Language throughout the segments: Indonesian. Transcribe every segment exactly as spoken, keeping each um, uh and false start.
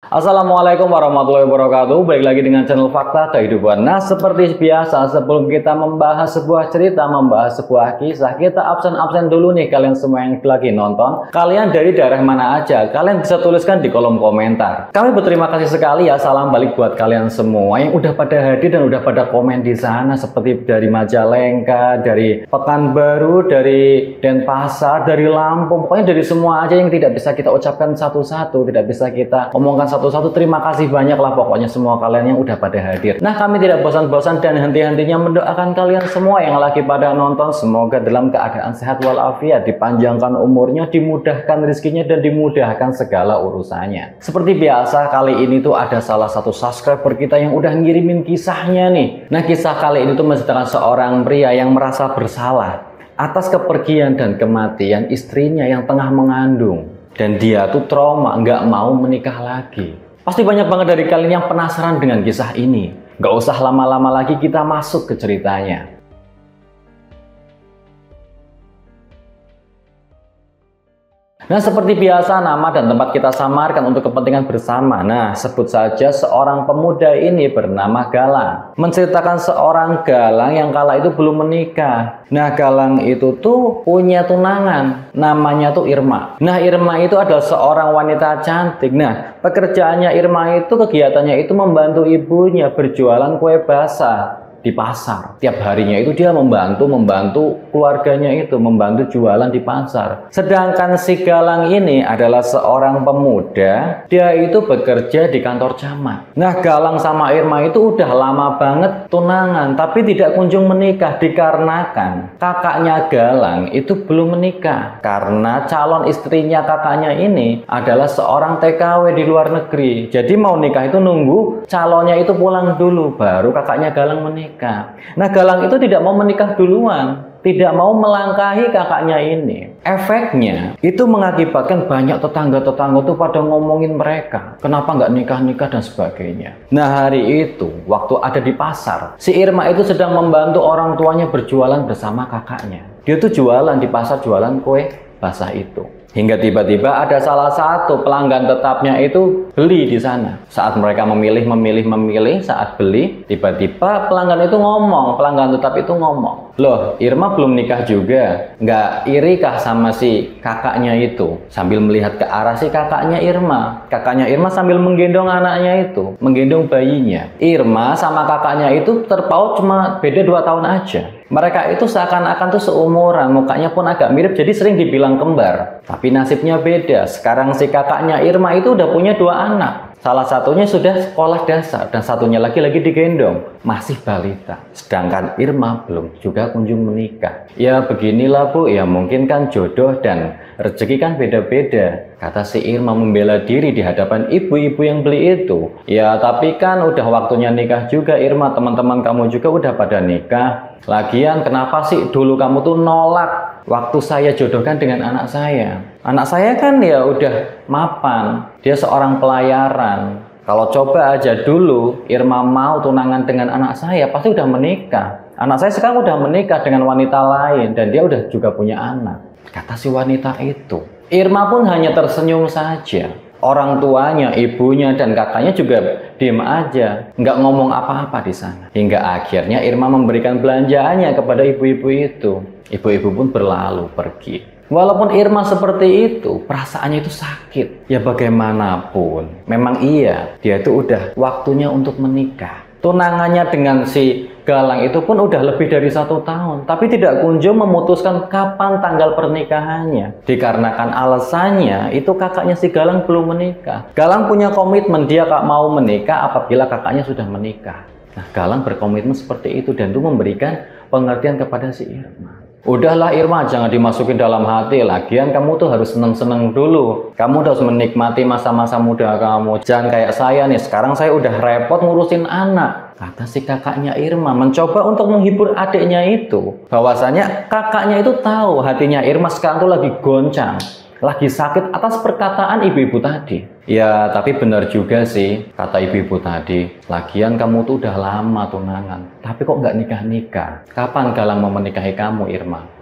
Assalamualaikum warahmatullahi wabarakatuh. Balik lagi dengan channel Fakta Kehidupan. Nah, seperti biasa, sebelum kita membahas sebuah cerita, membahas sebuah kisah, kita absen-absen dulu nih kalian semua yang lagi nonton. Kalian dari daerah mana aja? Kalian bisa tuliskan di kolom komentar. Kami berterima kasih sekali ya. Salam balik buat kalian semua yang udah pada hadir dan udah pada komen di sana, seperti dari Majalengka, dari Pekanbaru, dari Denpasar, dari Lampung, pokoknya dari semua aja yang tidak bisa kita ucapkan satu-satu, tidak bisa kita omongkan satu-satu. Terima kasih banyak lah pokoknya semua kalian yang udah pada hadir. Nah, kami tidak bosan-bosan dan henti-hentinya mendoakan kalian semua yang lagi pada nonton, semoga dalam keadaan sehat walafiat, dipanjangkan umurnya, dimudahkan rezekinya, dan dimudahkan segala urusannya. Seperti biasa, kali ini tuh ada salah satu subscriber kita yang udah ngirimin kisahnya nih. Nah, kisah kali ini tuh menceritakan seorang pria yang merasa bersalah atas kepergian dan kematian istrinya yang tengah mengandung. Dan dia tuh trauma, nggak mau menikah lagi. Pasti banyak banget dari kalian yang penasaran dengan kisah ini. Nggak usah lama-lama lagi, kita masuk ke ceritanya. Nah, seperti biasa, nama dan tempat kita samarkan untuk kepentingan bersama. Nah, sebut saja seorang pemuda ini bernama Galang. Menceritakan seorang Galang yang kala itu belum menikah. Nah, Galang itu tuh punya tunangan. Namanya tuh Irma. Nah, Irma itu adalah seorang wanita cantik. Nah, pekerjaannya Irma itu, kegiatannya itu membantu ibunya berjualan kue basah di pasar. Tiap harinya itu dia membantu membantu keluarganya itu membantu jualan di pasar. Sedangkan si Galang ini adalah seorang pemuda, dia itu bekerja di kantor camat. Nah, Galang sama Irma itu udah lama banget tunangan, tapi tidak kunjung menikah dikarenakan kakaknya Galang itu belum menikah. Karena calon istrinya kakaknya ini adalah seorang T K W di luar negeri. Jadi mau nikah itu nunggu calonnya itu pulang dulu baru kakaknya Galang menikah. Nah, Galang itu tidak mau menikah duluan, tidak mau melangkahi kakaknya ini. Efeknya itu mengakibatkan banyak tetangga-tetangga tuh pada ngomongin mereka, kenapa nggak nikah-nikah dan sebagainya. Nah, hari itu waktu ada di pasar, si Irma itu sedang membantu orang tuanya berjualan bersama kakaknya. Dia tuh jualan di pasar, jualan kue basah itu. Hingga tiba-tiba ada salah satu pelanggan tetapnya itu beli di sana. Saat mereka memilih, memilih, memilih, saat beli, tiba-tiba pelanggan itu ngomong, pelanggan tetap itu ngomong, loh, Irma belum nikah juga, nggak iri kah sama si kakaknya itu? Sambil melihat ke arah si kakaknya Irma. Kakaknya Irma sambil menggendong anaknya itu, menggendong bayinya. Irma sama kakaknya itu terpaut cuma beda dua tahun aja. Mereka itu seakan-akan tuh seumuran, mukanya pun agak mirip, jadi sering dibilang kembar. Tapi nasibnya beda. Sekarang si kakaknya Irma itu udah punya dua anak. Salah satunya sudah sekolah dasar dan satunya lagi lagi digendong, masih balita. Sedangkan Irma belum juga kunjung menikah. Ya beginilah Bu, ya mungkin kan jodoh dan rezeki kan beda-beda, kata si Irma membela diri di hadapan ibu-ibu yang beli itu. Ya tapi kan udah waktunya nikah juga Irma, teman-teman kamu juga udah pada nikah. Lagian kenapa sih dulu kamu tuh nolak waktu saya jodohkan dengan anak saya? Anak saya kan ya udah mapan, dia seorang pelayaran. Kalau coba aja dulu Irma mau tunangan dengan anak saya, pasti udah menikah. Anak saya sekarang udah menikah dengan wanita lain dan dia udah juga punya anak, kata si wanita itu. Irma pun hanya tersenyum saja. Orang tuanya, ibunya, dan kakaknya juga diem aja, nggak ngomong apa-apa di sana. Hingga akhirnya Irma memberikan belanjaannya kepada ibu-ibu itu. Ibu-ibu pun berlalu pergi. Walaupun Irma seperti itu, perasaannya itu sakit. Ya bagaimanapun, memang iya, dia itu udah waktunya untuk menikah. Tunangannya dengan si Galang itu pun udah lebih dari satu tahun, tapi tidak kunjung memutuskan kapan tanggal pernikahannya. Dikarenakan alasannya itu kakaknya si Galang belum menikah. Galang punya komitmen, dia gak mau menikah apabila kakaknya sudah menikah. Nah, Galang berkomitmen seperti itu dan itu memberikan pengertian kepada si Irma. Udahlah Irma, jangan dimasukin dalam hati. Lagian kamu tuh harus seneng-seneng dulu. Kamu harus menikmati masa-masa muda kamu. Jangan kayak saya nih, sekarang saya udah repot ngurusin anak, kata si kakaknya Irma, mencoba untuk menghibur adiknya itu. Bahwasanya kakaknya itu tahu hatinya Irma sekarang tuh lagi goncang, lagi sakit atas perkataan ibu-ibu tadi. Ya tapi benar juga sih kata ibu-ibu tadi. Lagian kamu tuh udah lama tunangan, tapi kok nggak nikah-nikah? Kapan Galang mau menikahi kamu Irma?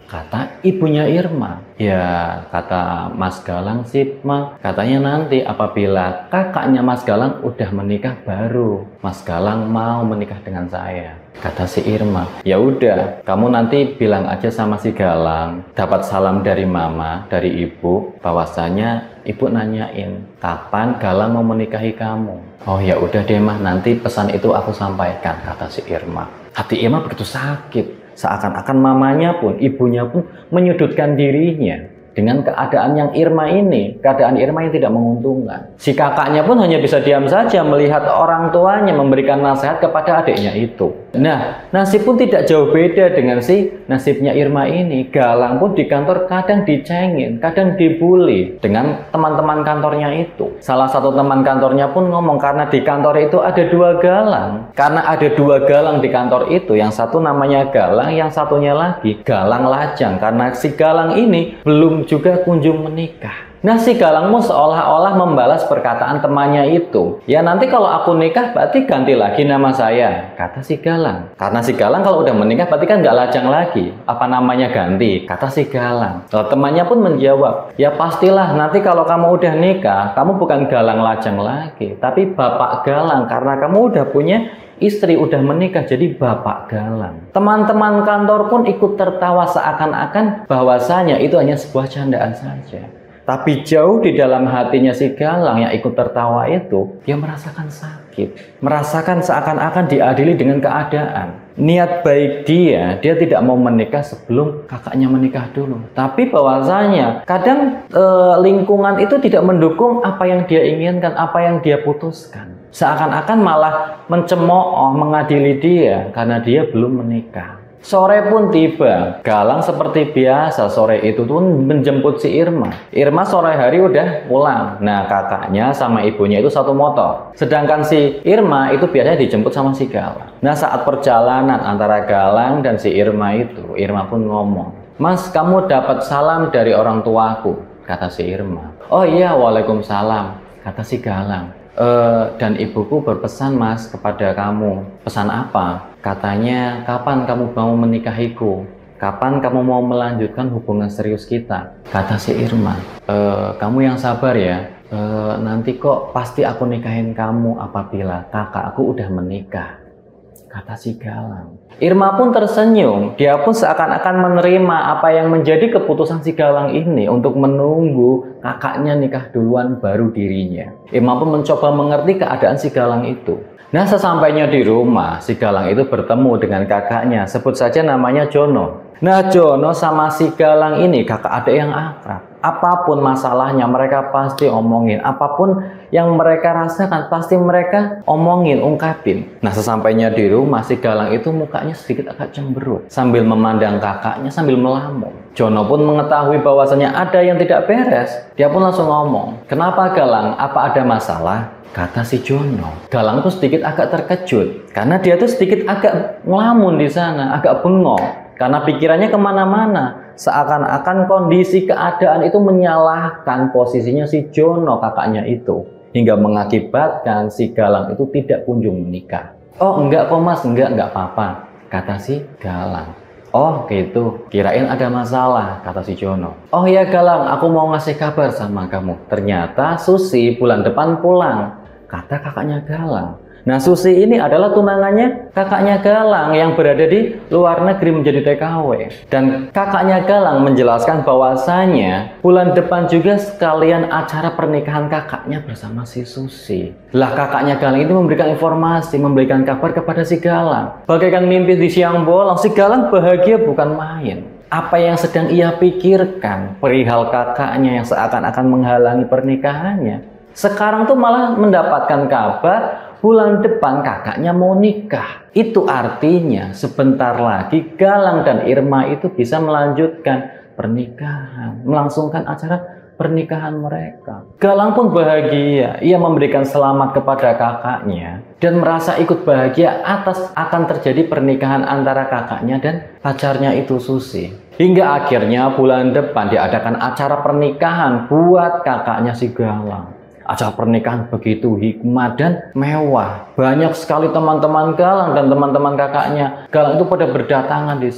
Kata ibunya Irma. Ya, kata Mas Galang sih, Ma, katanya nanti apabila kakaknya Mas Galang udah menikah baru Mas Galang mau menikah dengan saya. Kata si Irma, ya udah, kamu nanti bilang aja sama si Galang, dapat salam dari mama, dari ibu, bahwasanya ibu nanyain kapan Galang mau menikahi kamu. Oh ya udah deh mah, nanti pesan itu aku sampaikan, kata si Irma. Hati Irma begitu sakit, seakan-akan mamanya pun, ibunya pun menyudutkan dirinya. Dengan keadaan yang Irma ini, keadaan Irma yang tidak menguntungkan. Si kakaknya pun hanya bisa diam saja melihat orang tuanya memberikan nasihat kepada adiknya itu. Nah, nasib pun tidak jauh beda dengan si nasibnya Irma ini. Galang pun di kantor kadang dicengin, kadang dibully dengan teman-teman kantornya itu. Salah satu teman kantornya pun ngomong, karena di kantor itu ada dua Galang. Karena ada dua Galang di kantor itu, yang satu namanya Galang, yang satunya lagi Galang Lajang. Karena si Galang ini belum juga kunjung menikah. Nah, si Galangmu seolah-olah membalas perkataan temannya itu. Ya nanti kalau aku nikah berarti ganti lagi nama saya, kata si Galang. Karena si Galang kalau udah menikah berarti kan nggak Lajang lagi. Apa namanya ganti, kata si Galang. Lalu temannya pun menjawab, ya pastilah nanti kalau kamu udah nikah, kamu bukan Galang Lajang lagi, tapi Bapak Galang. Karena kamu udah punya istri, udah menikah, jadi Bapak Galang. Teman-teman kantor pun ikut tertawa seakan-akan bahwasanya itu hanya sebuah candaan saja. Tapi jauh di dalam hatinya si Galang yang ikut tertawa itu, dia merasakan sakit. Merasakan seakan-akan diadili dengan keadaan. Niat baik dia, dia tidak mau menikah sebelum kakaknya menikah dulu. Tapi bahwasanya kadang e, lingkungan itu tidak mendukung apa yang dia inginkan, apa yang dia putuskan. Seakan-akan malah mencemooh, mengadili dia karena dia belum menikah. Sore pun tiba, Galang seperti biasa sore itu tuh menjemput si Irma. Irma sore hari udah pulang. Nah, kakaknya sama ibunya itu satu motor. Sedangkan si Irma itu biasanya dijemput sama si Galang. Nah, saat perjalanan antara Galang dan si Irma itu, Irma pun ngomong, "Mas, kamu dapat salam dari orang tuaku," kata si Irma. "Oh iya, waalaikumsalam," kata si Galang. E, dan ibuku berpesan mas kepada kamu. Pesan apa? Katanya, kapan kamu mau menikahiku? Kapan kamu mau melanjutkan hubungan serius kita? Kata si Irma. E, kamu yang sabar ya. E, nanti kok pasti aku nikahin kamu apabila kakakku udah menikah, kata si Galang. Irma pun tersenyum. Dia pun seakan-akan menerima apa yang menjadi keputusan si Galang ini untuk menunggu kakaknya nikah duluan baru dirinya. Irma pun mencoba mengerti keadaan si Galang itu. Nah, sesampainya di rumah, si Galang itu bertemu dengan kakaknya. Sebut saja namanya Jono. Nah, Jono sama si Galang ini kakak adik yang akrab. Apapun masalahnya mereka pasti omongin. Apapun yang mereka rasakan pasti mereka omongin, ungkapin. Nah, sesampainya di rumah, si Galang itu mukanya sedikit agak cemberut. Sambil memandang kakaknya sambil melamun. Jono pun mengetahui bahwasanya ada yang tidak beres. Dia pun langsung ngomong, "Kenapa Galang? Apa ada masalah?" Kata si Jono. Galang tuh sedikit agak terkejut. Karena dia tuh sedikit agak ngelamun di sana, agak bengong. Karena pikirannya kemana-mana. Seakan-akan kondisi keadaan itu menyalahkan posisinya si Jono kakaknya itu. Hingga mengakibatkan si Galang itu tidak kunjung menikah. "Oh enggak kok mas, enggak, enggak apa-apa," kata si Galang. "Oh gitu, kirain ada masalah," kata si Jono. "Oh ya Galang, aku mau ngasih kabar sama kamu. Ternyata Susi bulan depan pulang," kata kakaknya Galang. Nah, Susi ini adalah tunangannya kakaknya Galang yang berada di luar negeri menjadi T K W. Dan kakaknya Galang menjelaskan bahwasanya bulan depan juga sekalian acara pernikahan kakaknya bersama si Susi. Lah, kakaknya Galang itu memberikan informasi, memberikan kabar kepada si Galang. Bagaikan mimpi di siang bolong, si Galang bahagia bukan main. Apa yang sedang ia pikirkan perihal kakaknya yang seakan-akan menghalangi pernikahannya, sekarang tuh malah mendapatkan kabar bulan depan kakaknya mau nikah. Itu artinya sebentar lagi Galang dan Irma itu bisa melanjutkan pernikahan, melangsungkan acara pernikahan mereka. Galang pun bahagia. Ia memberikan selamat kepada kakaknya dan merasa ikut bahagia atas akan terjadi pernikahan antara kakaknya dan pacarnya itu Susi. Hingga akhirnya bulan depan diadakan acara pernikahan buat kakaknya si Galang. Acara pernikahan begitu hikmat dan mewah. Banyak sekali teman-teman Galang dan teman-teman kakaknya Galang itu pada berdatangan di sana.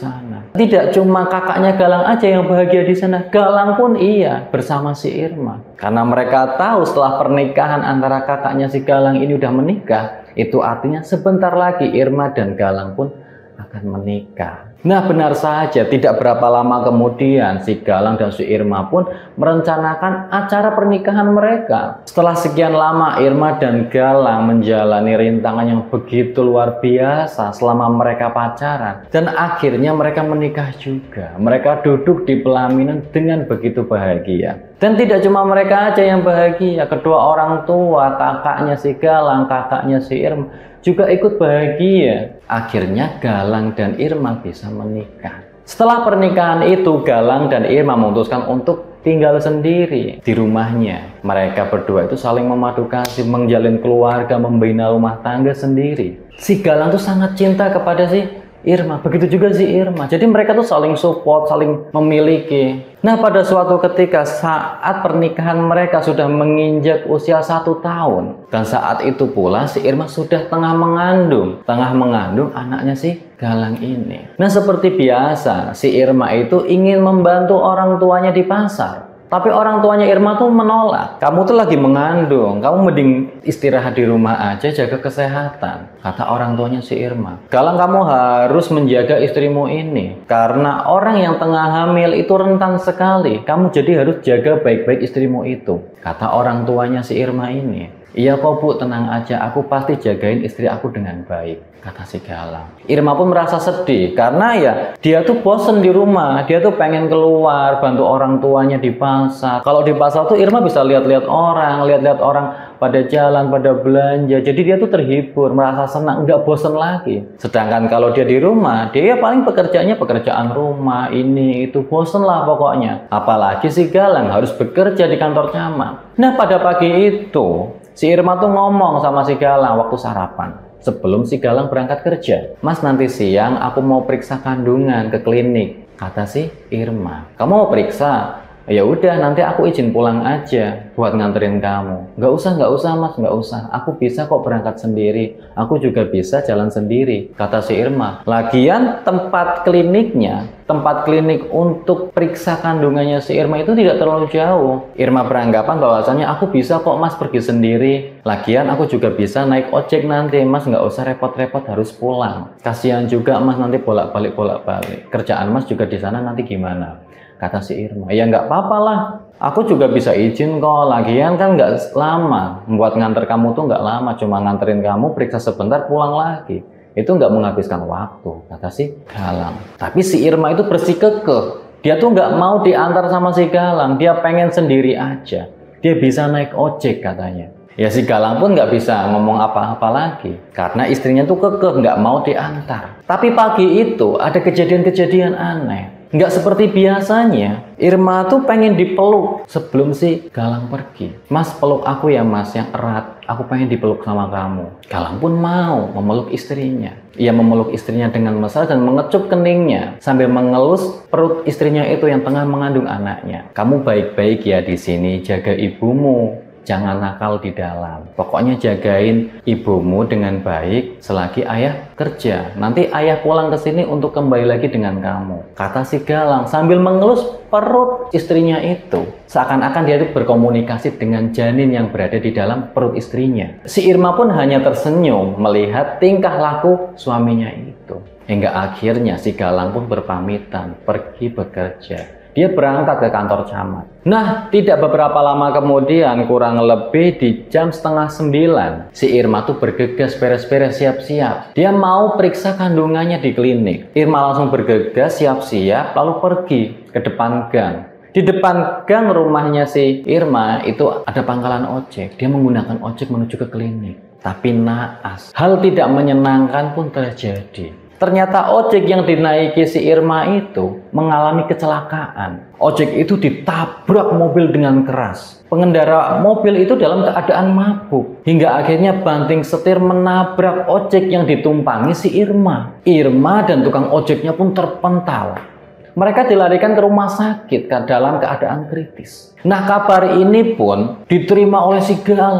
Tidak cuma kakaknya Galang aja yang bahagia di sana, Galang pun iya bersama si Irma. Karena mereka tahu setelah pernikahan antara kakaknya si Galang ini udah menikah, itu artinya sebentar lagi Irma dan Galang pun akan menikah. Nah, benar saja, tidak berapa lama kemudian si Galang dan si Irma pun merencanakan acara pernikahan mereka. Setelah sekian lama Irma dan Galang menjalani rintangan yang begitu luar biasa selama mereka pacaran, dan akhirnya mereka menikah juga. Mereka duduk di pelaminan dengan begitu bahagia. Dan tidak cuma mereka aja yang bahagia, kedua orang tua, kakaknya si Galang, kakaknya si Irma juga ikut bahagia. Akhirnya Galang dan Irma bisa menikah. Setelah pernikahan itu, Galang dan Irma memutuskan untuk tinggal sendiri di rumahnya. Mereka berdua itu saling memadu kasih, menjalin keluarga, membina rumah tangga sendiri. Si Galang tuh sangat cinta kepada si Irma, begitu juga si Irma. Jadi mereka tuh saling support, saling memiliki. Nah, pada suatu ketika saat pernikahan mereka sudah menginjak usia satu tahun, dan saat itu pula si Irma sudah tengah mengandung, tengah mengandung anaknya si Galang ini. Nah, seperti biasa, si Irma itu ingin membantu orang tuanya di pasar. Tapi orang tuanya Irma tuh menolak. Kamu tuh lagi mengandung, kamu mending istirahat di rumah aja, jaga kesehatan, kata orang tuanya si Irma. Galang, kamu harus menjaga istrimu ini, karena orang yang tengah hamil itu rentan sekali. Kamu jadi harus jaga baik-baik istrimu itu, kata orang tuanya si Irma ini. Iya kok Bu, tenang aja, aku pasti jagain istri aku dengan baik, kata si Galang. Irma pun merasa sedih karena ya dia tuh bosen di rumah, dia tuh pengen keluar bantu orang tuanya di pasar. Kalau di pasar tuh Irma bisa lihat-lihat orang, lihat-lihat orang pada jalan, pada belanja. Jadi dia tuh terhibur, merasa senang, nggak bosen lagi. Sedangkan kalau dia di rumah, dia ya paling pekerjaannya pekerjaan rumah, ini itu, bosen lah pokoknya. Apalagi si Galang harus bekerja di kantor camat. Nah, pada pagi itu si Irma tuh ngomong sama si Galang waktu sarapan. Sebelum si Galang berangkat kerja, Mas, nanti siang aku mau periksa kandungan ke klinik, kata si Irma. Kamu mau periksa? Ya udah, nanti aku izin pulang aja buat nganterin kamu. Nggak usah, nggak usah Mas, nggak usah. Aku bisa kok berangkat sendiri. Aku juga bisa jalan sendiri, kata si Irma. Lagian tempat kliniknya, tempat klinik untuk periksa kandungannya si Irma itu tidak terlalu jauh. Irma beranggapan bahwasanya aku bisa kok Mas pergi sendiri. Lagian aku juga bisa naik ojek nanti, Mas nggak usah repot-repot harus pulang. Kasihan juga Mas nanti bolak-balik bolak-balik. Kerjaan Mas juga di sana nanti gimana? Kata si Irma. Ya nggak apa-apa lah, aku juga bisa izin kok. Lagian kan nggak lama, membuat nganter kamu tuh nggak lama, cuma nganterin kamu periksa sebentar pulang lagi. Itu nggak menghabiskan waktu, kata si Galang. Tapi si Irma itu bersikukuh. Dia tuh nggak mau diantar sama si Galang, dia pengen sendiri aja. Dia bisa naik ojek katanya. Ya si Galang pun nggak bisa ngomong apa-apa lagi, karena istrinya tuh kekeh nggak mau diantar. Tapi pagi itu ada kejadian-kejadian aneh. Nggak seperti biasanya, Irma tuh pengen dipeluk sebelum si Galang pergi. Mas, peluk aku ya Mas, yang erat. Aku pengen dipeluk sama kamu. Galang pun mau memeluk istrinya. Ia memeluk istrinya dengan mesra dan mengecup keningnya sambil mengelus perut istrinya itu yang tengah mengandung anaknya. Kamu baik-baik ya di sini, jaga ibumu. Jangan nakal di dalam. Pokoknya jagain ibumu dengan baik selagi ayah kerja. Nanti ayah pulang ke sini untuk kembali lagi dengan kamu, kata si Galang sambil mengelus perut istrinya itu. Seakan-akan dia itu berkomunikasi dengan janin yang berada di dalam perut istrinya. Si Irma pun hanya tersenyum melihat tingkah laku suaminya itu. Hingga akhirnya si Galang pun berpamitan pergi bekerja. Dia berangkat ke kantor camat. Nah, tidak beberapa lama kemudian, kurang lebih di jam setengah sembilan, si Irma tuh bergegas beres-beres siap-siap. Dia mau periksa kandungannya di klinik. Irma langsung bergegas siap-siap lalu pergi ke depan gang. Di depan gang rumahnya si Irma itu ada pangkalan ojek. Dia menggunakan ojek menuju ke klinik. Tapi naas, hal tidak menyenangkan pun terjadi. Ternyata ojek yang dinaiki si Irma itu mengalami kecelakaan. Ojek itu ditabrak mobil dengan keras. Pengendara mobil itu dalam keadaan mabuk. Hingga akhirnya banting setir menabrak ojek yang ditumpangi si Irma. Irma dan tukang ojeknya pun terpental. Mereka dilarikan ke rumah sakit dalam keadaan kritis. Nah, kabar ini pun diterima oleh si Galang.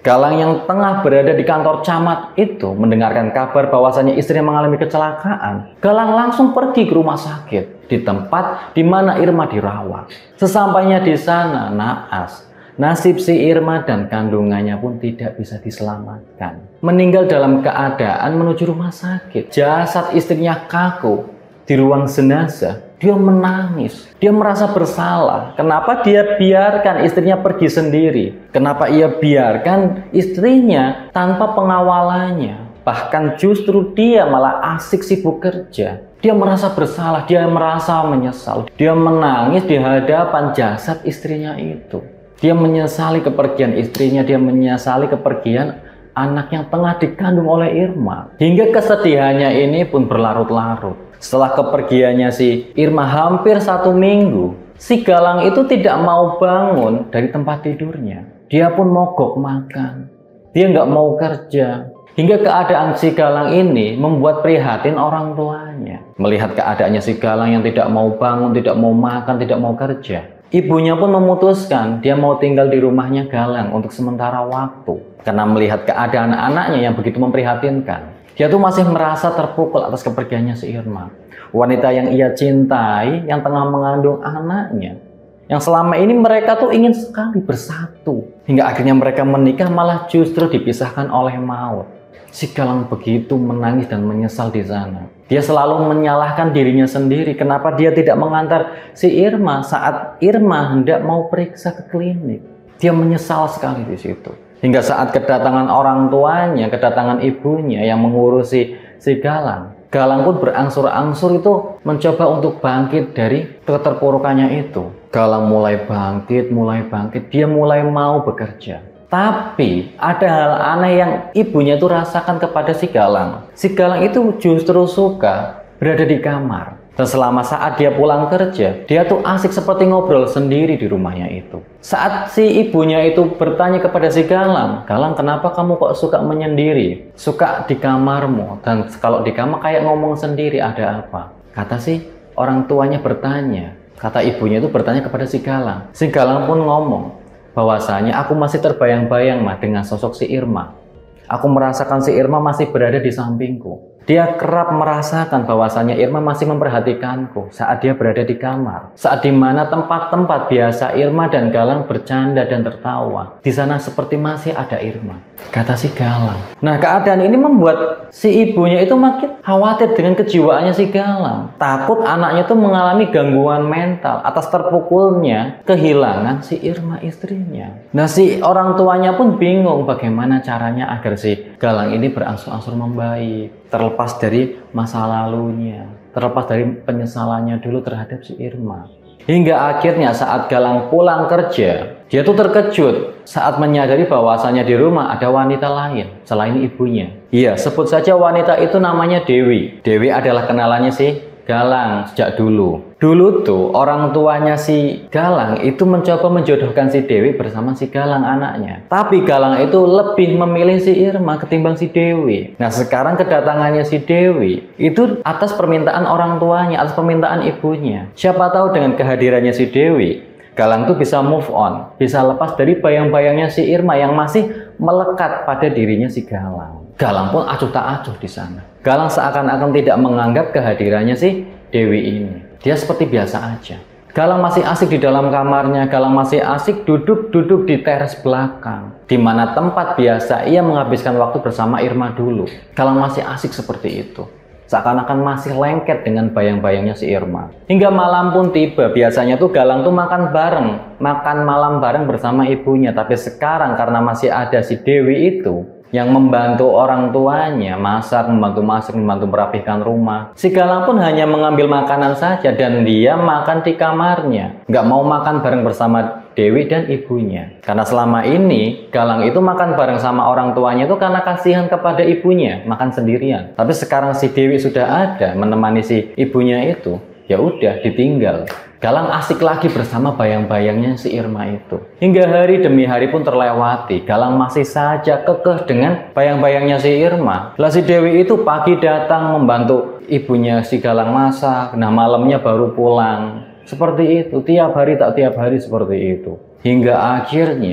Galang yang tengah berada di kantor camat itu mendengarkan kabar bahwasannya istrinya mengalami kecelakaan. Galang langsung pergi ke rumah sakit di tempat di mana Irma dirawat. Sesampainya di sana, naas, nasib si Irma dan kandungannya pun tidak bisa diselamatkan. Meninggal dalam keadaan menuju rumah sakit. Jasad istrinya kaku di ruang jenazah. Dia menangis, dia merasa bersalah. Kenapa dia biarkan istrinya pergi sendiri? Kenapa ia biarkan istrinya tanpa pengawalannya? Bahkan justru dia malah asik sibuk kerja. Dia merasa bersalah, dia merasa menyesal. Dia menangis di hadapan jasad istrinya itu. Dia menyesali kepergian istrinya, dia menyesali kepergian anak yang tengah dikandung oleh Irma. Hingga kesedihannya ini pun berlarut-larut. Setelah kepergiannya si Irma hampir satu minggu, si Galang itu tidak mau bangun dari tempat tidurnya. Dia pun mogok makan. Dia nggak mau kerja. Hingga keadaan si Galang ini membuat prihatin orang tuanya. Melihat keadaannya si Galang yang tidak mau bangun, tidak mau makan, tidak mau kerja. Ibunya pun memutuskan dia mau tinggal di rumahnya Galang untuk sementara waktu. Karena melihat keadaan anaknya yang begitu memprihatinkan. Dia tuh masih merasa terpukul atas kepergiannya si Irma. Wanita yang ia cintai, yang tengah mengandung anaknya. Yang selama ini mereka tuh ingin sekali bersatu. Hingga akhirnya mereka menikah malah justru dipisahkan oleh maut. Si Galang begitu menangis dan menyesal di sana. Dia selalu menyalahkan dirinya sendiri. Kenapa dia tidak mengantar si Irma saat Irma hendak mau periksa ke klinik. Dia menyesal sekali di situ. Hingga saat kedatangan orang tuanya, kedatangan ibunya yang mengurusi si Galang. Galang pun berangsur-angsur itu mencoba untuk bangkit dari keterpurukannya itu. Galang mulai bangkit, mulai bangkit. Dia mulai mau bekerja. Tapi ada hal aneh yang ibunya itu rasakan kepada si Galang. Si Galang itu justru suka berada di kamar. Dan selama saat dia pulang kerja, dia tuh asik seperti ngobrol sendiri di rumahnya itu. Saat si ibunya itu bertanya kepada si Galang, Galang kenapa kamu kok suka menyendiri? Suka di kamarmu, dan kalau di kamar kayak ngomong sendiri, ada apa? Kata si orang tuanya bertanya, kata ibunya itu bertanya kepada si Galang. Si Galang pun ngomong, bahwasanya aku masih terbayang-bayang mah dengan sosok si Irma. Aku merasakan si Irma masih berada di sampingku. Dia kerap merasakan bahwasanya Irma masih memperhatikanku saat dia berada di kamar. Saat dimana tempat-tempat biasa Irma dan Galang bercanda dan tertawa, di sana seperti masih ada Irma. Kata si Galang. Nah, keadaan ini membuat si ibunya itu makin khawatir dengan kejiwaannya si Galang. Takut anaknya itu mengalami gangguan mental atas terpukulnya kehilangan si Irma istrinya. Nah, si orang tuanya pun bingung bagaimana caranya agar si Galang ini berangsur-angsur membaik. Terlepas dari masa lalunya, terlepas dari penyesalannya dulu terhadap si Irma. Hingga akhirnya saat Galang pulang kerja, dia tuh terkejut saat menyadari bahwasannya di rumah ada wanita lain selain ibunya. Iya, sebut saja wanita itu namanya Dewi. Dewi adalah kenalannya si Galang sejak dulu. Dulu tuh orang tuanya si Galang itu mencoba menjodohkan si Dewi bersama si Galang anaknya. Tapi Galang itu lebih memilih si Irma ketimbang si Dewi. Nah, sekarang kedatangannya si Dewi itu atas permintaan orang tuanya, atas permintaan ibunya. Siapa tahu dengan kehadirannya si Dewi, Galang tuh bisa move on, bisa lepas dari bayang-bayangnya si Irma yang masih melekat pada dirinya si Galang. Galang pun acuh tak acuh di sana. Galang seakan-akan tidak menganggap kehadirannya si Dewi ini. Dia seperti biasa aja. Galang masih asik di dalam kamarnya. Galang masih asik duduk-duduk di teras belakang, di mana tempat biasa ia menghabiskan waktu bersama Irma dulu. Galang masih asik seperti itu. Seakan-akan masih lengket dengan bayang-bayangnya si Irma. Hingga malam pun tiba. Biasanya tuh Galang tuh makan bareng, makan malam bareng bersama ibunya. Tapi sekarang karena masih ada si Dewi itu yang membantu orang tuanya masak, membantu masak, membantu merapihkan rumah. Si Galang pun hanya mengambil makanan saja dan dia makan di kamarnya. Nggak mau makan bareng bersama Dewi dan ibunya. Karena selama ini Galang itu makan bareng sama orang tuanya itu karena kasihan kepada ibunya, makan sendirian. Tapi sekarang si Dewi sudah ada menemani si ibunya itu, ya udah ditinggal. Galang asik lagi bersama bayang-bayangnya si Irma itu. Hingga hari demi hari pun terlewati. Galang masih saja kekeh dengan bayang-bayangnya si Irma. Lah si Dewi itu pagi datang membantu ibunya si Galang masak. Nah, malamnya baru pulang. Seperti itu, tiap hari tak tiap hari seperti itu. Hingga akhirnya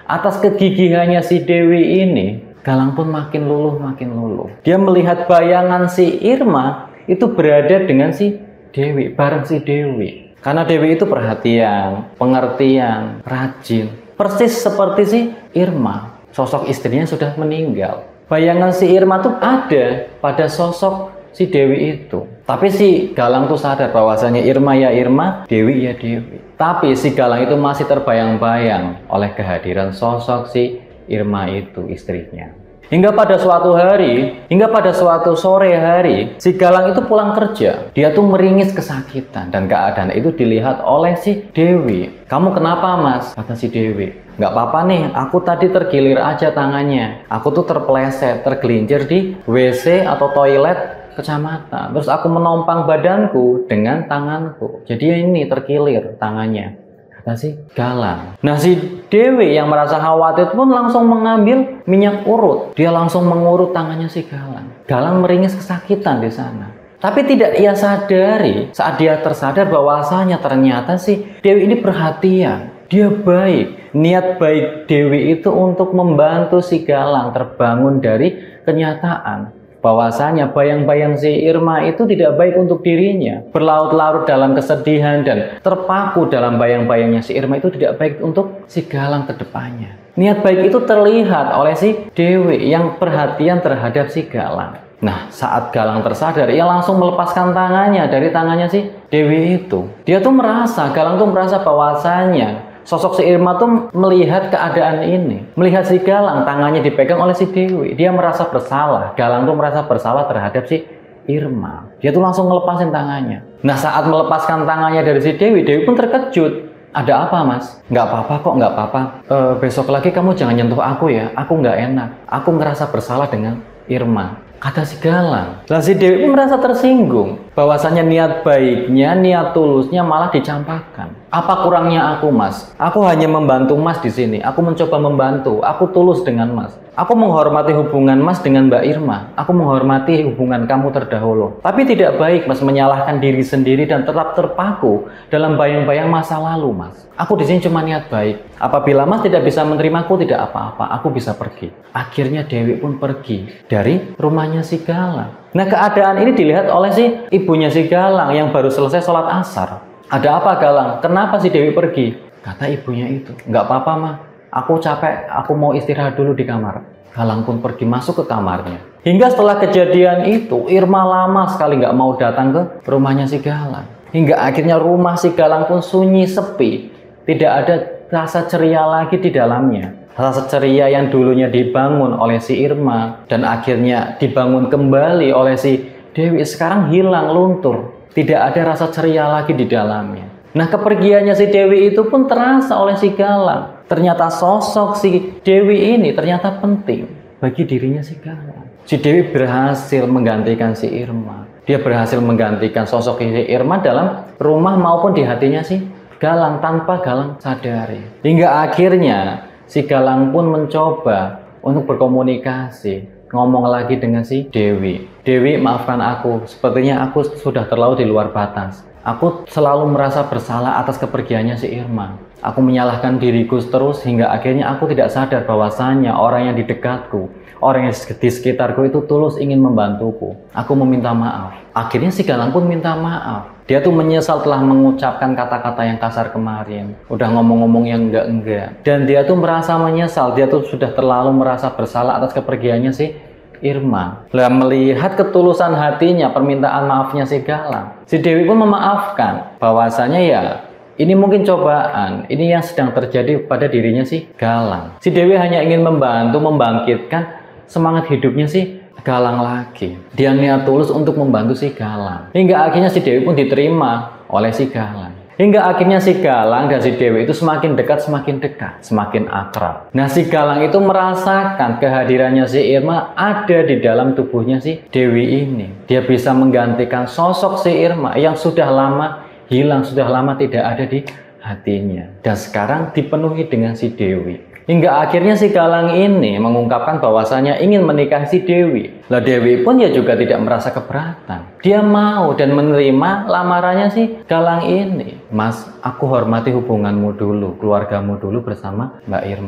Atas kegigihannya si Dewi ini, Galang pun makin luluh makin luluh. Dia melihat bayangan si Irma itu berada dengan si Dewi, bareng si Dewi. Karena Dewi itu perhatian, pengertian, rajin. Persis seperti si Irma. Sosok istrinya sudah meninggal. Bayangan si Irma tuh ada pada sosok si Dewi itu. Tapi si Galang tuh sadar bahwasanya Irma ya Irma, Dewi ya Dewi. Tapi si Galang itu masih terbayang-bayang oleh kehadiran sosok si Irma itu, istrinya. Hingga pada suatu hari, hingga pada suatu sore hari, si Galang itu pulang kerja. Dia tuh meringis kesakitan dan keadaan itu dilihat oleh si Dewi. "Kamu kenapa, Mas?" kata si Dewi. "Nggak apa-apa nih, aku tadi tergilir aja tangannya. Aku tuh terpeleset, tergelincir di W C atau toilet kecamatan. Terus aku menompang badanku dengan tanganku. Jadi ini terkilir tangannya," kata si Galang. Nah, si Dewi yang merasa khawatir pun langsung mengambil minyak urut. Dia langsung mengurut tangannya si Galang. Galang meringis kesakitan di sana. Tapi tidak ia sadari saat dia tersadar bahwasanya ternyata si Dewi ini perhatian. Dia baik. Niat baik Dewi itu untuk membantu si Galang terbangun dari kenyataan bahwasanya bayang-bayang si Irma itu tidak baik untuk dirinya. Berlarut-larut dalam kesedihan dan terpaku dalam bayang-bayangnya si Irma itu tidak baik untuk si Galang ke depannya. Niat baik itu terlihat oleh si Dewi yang perhatian terhadap si Galang. Nah, saat Galang tersadar, ia langsung melepaskan tangannya dari tangannya si Dewi itu. Dia tuh merasa, Galang tuh merasa bahwasanya sosok si Irma tuh melihat keadaan ini. Melihat si Galang, tangannya dipegang oleh si Dewi. Dia merasa bersalah. Galang tuh merasa bersalah terhadap si Irma. Dia tuh langsung ngelepasin tangannya. Nah, saat melepaskan tangannya dari si Dewi, Dewi pun terkejut. "Ada apa, Mas?" "Nggak apa-apa kok, nggak apa-apa. E, besok lagi kamu jangan nyentuh aku ya. Aku nggak enak. Aku ngerasa bersalah dengan Irma," kata si Galang. Lah si Dewi pun merasa tersinggung bahwasanya niat baiknya, niat tulusnya malah dicampakkan. "Apa kurangnya aku, Mas? Aku hanya membantu Mas di sini. Aku mencoba membantu. Aku tulus dengan Mas. Aku menghormati hubungan Mas dengan Mbak Irma. Aku menghormati hubungan kamu terdahulu. Tapi tidak baik Mas menyalahkan diri sendiri dan tetap terpaku dalam bayang-bayang masa lalu, Mas. Aku di sini cuma niat baik. Apabila Mas tidak bisa menerimaku, tidak apa-apa. Aku bisa pergi." Akhirnya Dewi pun pergi dari rumahnya si Galang. Nah, keadaan ini dilihat oleh si ibunya si Galang yang baru selesai sholat asar. "Ada apa, Galang? Kenapa si Dewi pergi?" Kata ibunya itu. "Nggak apa-apa, Ma. Aku capek, aku mau istirahat dulu di kamar." Galang pun pergi masuk ke kamarnya. Hingga setelah kejadian itu, Irma lama sekali nggak mau datang ke rumahnya si Galang. Hingga akhirnya rumah si Galang pun sunyi, sepi. Tidak ada rasa ceria lagi di dalamnya. Rasa ceria yang dulunya dibangun oleh si Irma dan akhirnya dibangun kembali oleh si Dewi sekarang hilang, luntur. Tidak ada rasa ceria lagi di dalamnya. Nah, kepergiannya si Dewi itu pun terasa oleh si Galang. Ternyata sosok si Dewi ini ternyata penting bagi dirinya si Galang. Si Dewi berhasil menggantikan si Irma. Dia berhasil menggantikan sosok si Irma dalam rumah maupun di hatinya si Galang tanpa Galang sadari. Hingga akhirnya si Galang pun mencoba untuk berkomunikasi, ngomong lagi dengan si Dewi. "Dewi, maafkan aku. Sepertinya aku sudah terlalu di luar batas. Aku selalu merasa bersalah atas kepergiannya si Irma. Aku menyalahkan diriku terus hingga akhirnya aku tidak sadar bahwasanya orang yang di dekatku, orang yang di sekitarku itu tulus ingin membantuku. Aku meminta maaf." Akhirnya si Galang pun minta maaf. Dia tuh menyesal telah mengucapkan kata-kata yang kasar kemarin. Udah ngomong-ngomong yang enggak-enggak. Dan dia tuh merasa menyesal. Dia tuh sudah terlalu merasa bersalah atas kepergiannya si Irma. Lah, melihat ketulusan hatinya, permintaan maafnya si Galang, si Dewi pun memaafkan bahwasanya ya ini mungkin cobaan, ini yang sedang terjadi pada dirinya si Galang. Si Dewi hanya ingin membantu membangkitkan semangat hidupnya si Galang lagi. Dia niat tulus untuk membantu si Galang. Hingga akhirnya si Dewi pun diterima oleh si Galang. Hingga akhirnya si Galang dan si Dewi itu semakin dekat, semakin dekat, semakin akrab. Nah, si Galang itu merasakan kehadirannya si Irma ada di dalam tubuhnya si Dewi ini. Dia bisa menggantikan sosok si Irma yang sudah lama hilang, sudah lama tidak ada di hatinya. Dan sekarang dipenuhi dengan si Dewi. Hingga akhirnya si Galang ini mengungkapkan bahwasanya ingin menikahi si Dewi. Lah, Dewi pun ya juga tidak merasa keberatan. Dia mau dan menerima lamarannya si Galang ini. "Mas, aku hormati hubunganmu dulu, keluargamu dulu bersama Mbak Irma.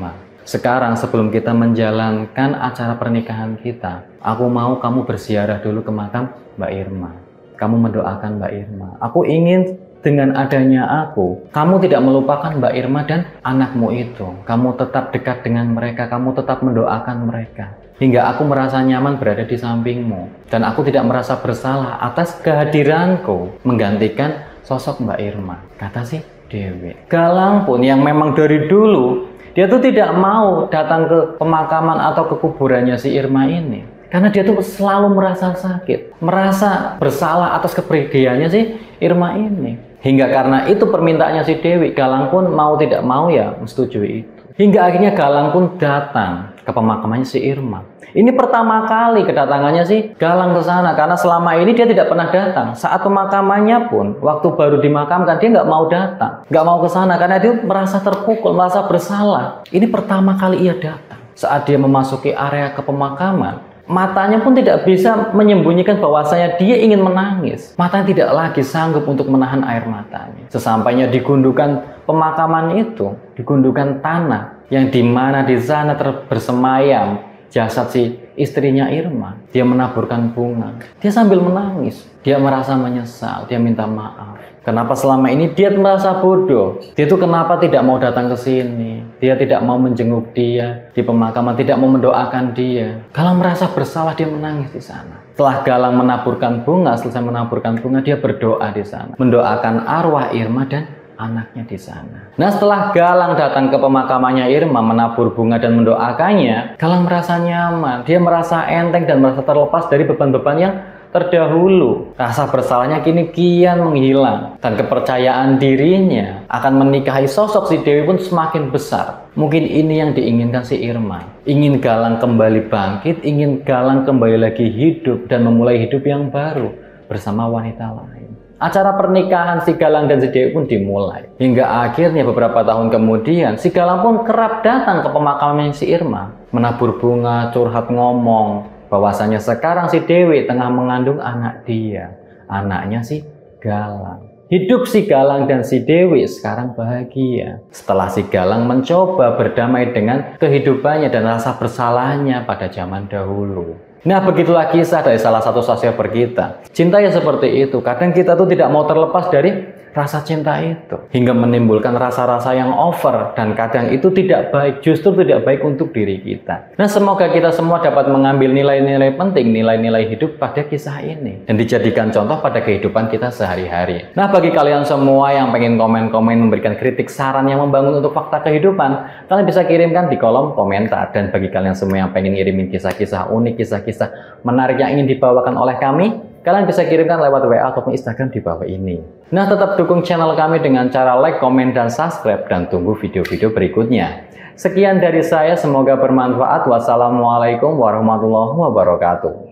Sekarang sebelum kita menjalankan acara pernikahan kita, aku mau kamu berziarah dulu ke makam Mbak Irma. Kamu mendoakan Mbak Irma. Aku ingin dengan adanya aku, kamu tidak melupakan Mbak Irma dan anakmu itu. Kamu tetap dekat dengan mereka, kamu tetap mendoakan mereka. Hingga aku merasa nyaman berada di sampingmu. Dan aku tidak merasa bersalah atas kehadiranku menggantikan sosok Mbak Irma. Kata si Dewi. Galang pun yang memang dari dulu, dia tuh tidak mau datang ke pemakaman atau ke kuburannya si Irma ini. Karena dia tuh selalu merasa sakit, merasa bersalah atas kepergiannya si Irma ini. Hingga karena itu permintaannya si Dewi, Galang pun mau tidak mau ya menyetujui itu. Hingga akhirnya Galang pun datang ke pemakamannya si Irma. Ini pertama kali kedatangannya si Galang ke sana, karena selama ini dia tidak pernah datang. Saat pemakamannya pun, waktu baru dimakamkan, dia nggak mau datang, nggak mau ke sana karena dia merasa terpukul, merasa bersalah. Ini pertama kali ia datang. Saat dia memasuki area ke pemakaman, matanya pun tidak bisa menyembunyikan bahwasanya dia ingin menangis. Matanya tidak lagi sanggup untuk menahan air matanya. Sesampainya di gundukan pemakaman itu, di gundukan tanah, yang dimana di sana bersemayam jasad si istrinya Irma, dia menaburkan bunga. Dia sambil menangis. Dia merasa menyesal. Dia minta maaf. Kenapa selama ini dia merasa bodoh? Dia itu kenapa tidak mau datang ke sini? Dia tidak mau menjenguk dia di pemakaman, tidak mau mendoakan dia. Galang merasa bersalah, dia menangis di sana. Setelah Galang menaburkan bunga, selesai menaburkan bunga, dia berdoa di sana, mendoakan arwah Irma dan anaknya di sana. Nah, setelah Galang datang ke pemakamannya Irma, menabur bunga dan mendoakannya, Galang merasa nyaman, dia merasa enteng dan merasa terlepas dari beban-beban yang terdahulu. Rasa bersalahnya kini kian menghilang dan kepercayaan dirinya akan menikahi sosok si Dewi pun semakin besar. Mungkin ini yang diinginkan si Irma. Ingin Galang kembali bangkit, ingin Galang kembali lagi hidup dan memulai hidup yang baru bersama wanita lain. Acara pernikahan si Galang dan si Dewi pun dimulai. Hingga akhirnya beberapa tahun kemudian, si Galang pun kerap datang ke pemakaman si Irma. Menabur bunga, curhat ngomong, bahwasanya sekarang si Dewi tengah mengandung anak dia. Anaknya si Galang. Hidup si Galang dan si Dewi sekarang bahagia. Setelah si Galang mencoba berdamai dengan kehidupannya dan rasa bersalahnya pada zaman dahulu. Nah, begitulah kisah dari salah satu subscriber kita. Cinta yang seperti itu, kadang kita tuh tidak mau terlepas dari rasa cinta itu, hingga menimbulkan rasa-rasa yang over, dan kadang itu tidak baik, justru tidak baik untuk diri kita. Nah, semoga kita semua dapat mengambil nilai-nilai penting, nilai-nilai hidup pada kisah ini, dan dijadikan contoh pada kehidupan kita sehari-hari. Nah, bagi kalian semua yang pengen komen-komen, memberikan kritik, saran yang membangun untuk fakta kehidupan, kalian bisa kirimkan di kolom komentar. Dan bagi kalian semua yang pengen ngirimin kisah-kisah unik, kisah-kisah menarik yang ingin dibawakan oleh kami, kalian bisa kirimkan lewat W A ataupun Instagram di bawah ini. Nah, tetap dukung channel kami dengan cara like, komen, dan subscribe, dan tunggu video-video berikutnya. Sekian dari saya, semoga bermanfaat. Wassalamualaikum warahmatullahi wabarakatuh.